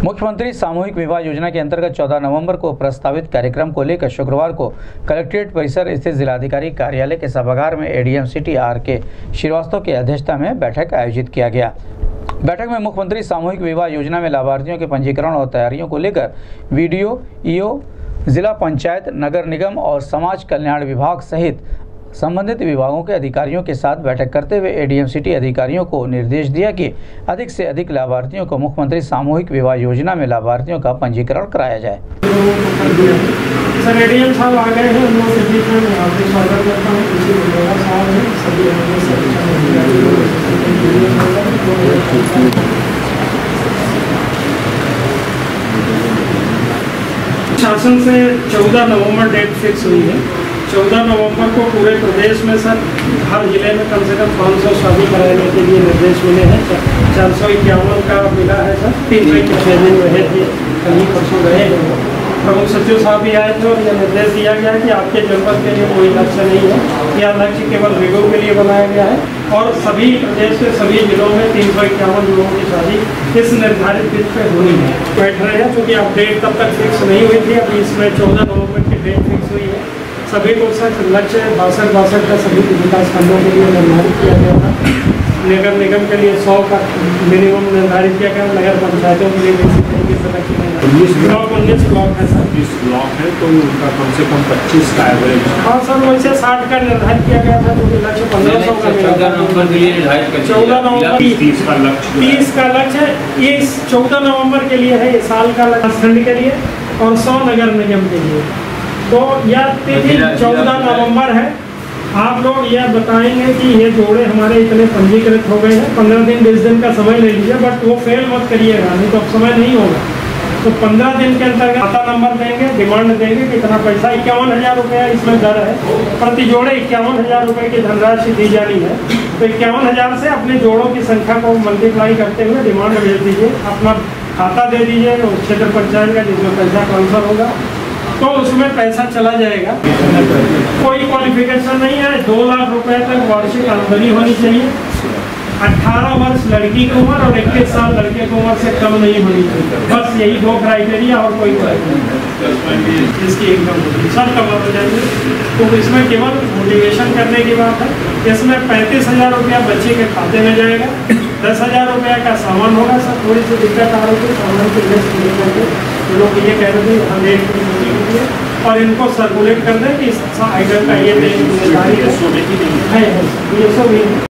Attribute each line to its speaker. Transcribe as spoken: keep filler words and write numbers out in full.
Speaker 1: मुख्यमंत्री सामूहिक विवाह योजना के अंतर्गत चौदह नवंबर को प्रस्तावित कार्यक्रम को लेकर शुक्रवार को कलेक्ट्रेट परिसर स्थित जिलाधिकारी कार्यालय के सभागार में एडीएम सिटी आर के श्रीवास्तव की अध्यक्षता में बैठक आयोजित किया गया। बैठक में मुख्यमंत्री सामूहिक विवाह योजना में लाभार्थियों के पंजीकरण और तैयारियों को लेकर वीडियो, ईओ, जिला पंचायत, नगर निगम और समाज कल्याण विभाग सहित संबंधित विभागों के अधिकारियों के साथ बैठक करते हुए एडीएम सिटी अधिकारियों को निर्देश दिया कि अधिक से अधिक लाभार्थियों को मुख्यमंत्री सामूहिक विवाह योजना में लाभार्थियों का पंजीकरण कराया जाए।
Speaker 2: सर एडीएम साहब आ गए हैं, उन लोगों के बीच में मैं आपका स्वागत करता हूं। किसी बुलेगा साहब हैं, सभी शासन से चौदह नवंबर डेट फिक्स हुई है। चौदह नवंबर को पूरे प्रदेश में सर हर जिले में कम से कम पाँच सौ शादी कराने के लिए निर्देश मिले हैं। चार सौ इक्यावन का मिला है सर। तीन सौ छः दिन रहे थे, कल ही परसों रहे हैं। प्रमुख सचिव साहब भी आए थे और यह निर्देश दिया गया कि आपके जनपद के लिए कोई लक्ष्य नहीं है, यह लक्ष्य केवल रिगो के लिए बनाया गया है और सभी प्रदेश के सभी जिलों में तीन सौ इक्यावन लोगों की शादी इस निर्धारित तिथि पे होनी है। बैठ रहे हैं क्योंकि अब डेट तब तक फिक्स नहीं हुई थी, अभी इसमें चौदह नवंबर की डेट फिक्स हुई है। सभी को सर लक्ष्य बासठ बासठ का सभी विकास खंडों के लिए निर्धारित किया गया था। नगर निगम के लिए सौ का मिनिमम निर्धारित किया गया, नगर पंचायतों के लिए इसी तरीके से लक्ष्य उन्नीस ब्लॉक उन्नीस ब्लॉक है सर।
Speaker 3: बीस ब्लॉक है तो उनका कम से कम पच्चीस का एवरेज।
Speaker 2: हाँ सर, वैसे साठ का निर्धारित किया गया था क्योंकि लक्ष्य पंद्रह सौ का मिला।
Speaker 4: चौदह नवंबर के लिए निर्धारित
Speaker 2: चौदह नवंबर
Speaker 3: तीस का लक्ष्य
Speaker 2: तीस का लक्ष्य ये चौदह नवंबर के लिए है, ये साल का लक्ष्य खंड के लिए और सौ नगर निगम के लिए। तो यह तिथि चौदह नवंबर है। आप लोग यह बताएंगे कि ये जोड़े हमारे इतने पंजीकृत हो गए हैं। पंद्रह दिन बीस दिन का समय ले लीजिए, बट वो फेल मत करिएगा, नहीं तो अब समय नहीं होगा। तो पंद्रह दिन के अंतर्गत खाता नंबर देंगे, डिमांड देंगे, कितना पैसा इक्यावन हजार रुपया इसमें दर है। प्रति जोड़े इक्यावन हजार रुपये की धनराशि दी जानी है। तो इक्यावन हजार से अपने जोड़ों की संख्या को मल्टीप्लाई करते हुए डिमांड भेज दीजिए, अपना खाता दे दीजिए क्षेत्र पंचायत का जिसमें पैसा ट्रांसफर होगा, तो उसमें पैसा चला जाएगा। कोई क्वालिफिकेशन नहीं है, दो लाख रुपए तक वार्षिक आमदनी होनी चाहिए। अठारह वर्ष लड़की की उम्र और इक्कीस साल लड़के की उम्र से कम नहीं होनी चाहिए। बस यही दो क्राइटेरिया और कोई इसकी एकदम सब कवर हो जाएंगे। तो इसमें केवल मोटिवेशन करने की बात है। इसमें पैंतीस हजार रुपया बच्चे के खाते में जाएगा, दस हजार रुपया का सामान होगा। सब थोड़ी सी दिक्कत आ रही थी सामान की लिस्ट लेकर के लोग ये कह रहे थे हंड्रेड और इनको सर्कुलेट कर दें कि इस आइटम का ये निर्धारित है।